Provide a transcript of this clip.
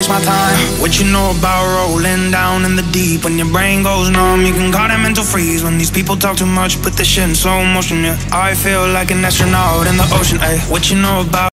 takes my time. What you know about rolling down in the deep? When your brain goes numb, you can call it mental freeze. When these people talk too much, put this shit in slow motion, yeah. I feel like an astronaut in the ocean, ayy. What you know about